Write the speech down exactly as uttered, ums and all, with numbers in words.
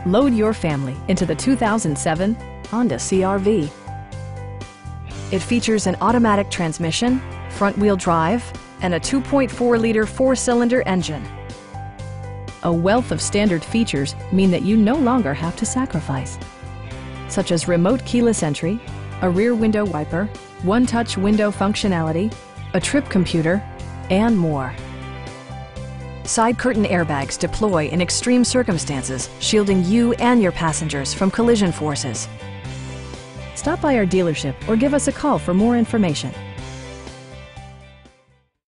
Load your family into the two thousand seven Honda C R V. It features an automatic transmission, front-wheel drive, and a two point four liter four-cylinder engine. A wealth of standard features mean that you no longer have to sacrifice, such as remote keyless entry, a rear window wiper, one-touch window functionality, a trip computer, and more. Side curtain airbags deploy in extreme circumstances, shielding you and your passengers from collision forces. Stop by our dealership or give us a call for more information.